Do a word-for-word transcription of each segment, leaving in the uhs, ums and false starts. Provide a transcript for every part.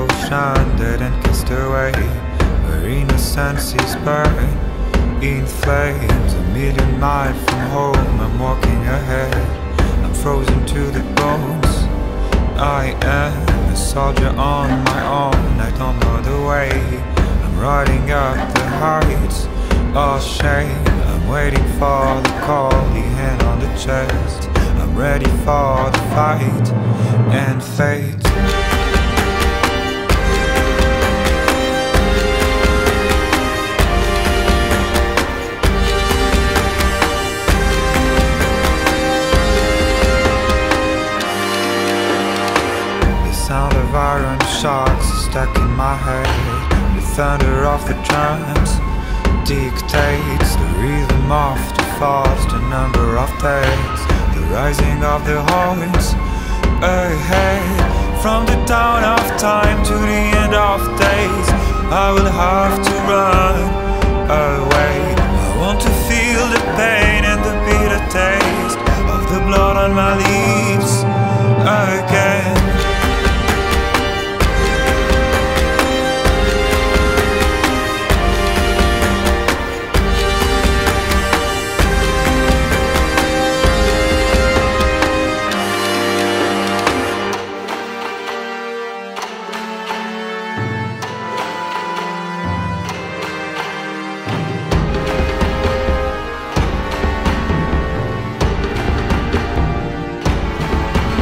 ocean dead and cast away, where innocence is burned in flames. A million miles from home, I'm walking ahead, I'm frozen to the bones. I am a soldier on my own, I don't know the way. I'm riding up the heights of shame, I'm waiting for the call, the hand on the chest. I'm ready for the fight and fate. Sound of iron shocks stuck in my head. The thunder of the drums dictates the rhythm of the falls, the number of days, the rising of the horns ahead. From the dawn of time to the end of days, I will have to run away. I want to feel the pain and the bitter taste of the blood on my lips again.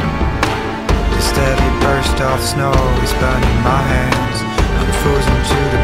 Of snow is burning my hands, I'm frozen to the